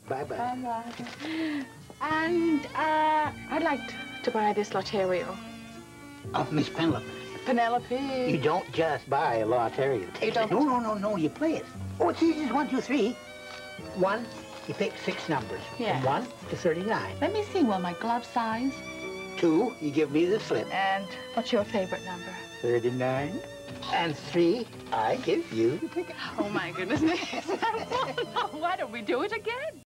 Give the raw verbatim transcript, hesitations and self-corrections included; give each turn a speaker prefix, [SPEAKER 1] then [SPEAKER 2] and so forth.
[SPEAKER 1] Bye-bye.
[SPEAKER 2] Bye-bye. And, uh, I'd like to buy this Lottario.
[SPEAKER 1] Oh, Miss Penelope.
[SPEAKER 2] Penelope.
[SPEAKER 1] You don't just buy a Lottario.
[SPEAKER 2] You don't?
[SPEAKER 1] No, no, no, no, you play it. Oh, it's easy as one, two, three. One, you pick six numbers.
[SPEAKER 2] Yeah.
[SPEAKER 1] From one to thirty-nine.
[SPEAKER 2] Let me see, well, my glove size.
[SPEAKER 1] Two, you give me the slip.
[SPEAKER 2] And what's your favorite number?
[SPEAKER 1] thirty-nine. And three, I give you the ticket.
[SPEAKER 2] Oh, my goodness. Why don't we do it again?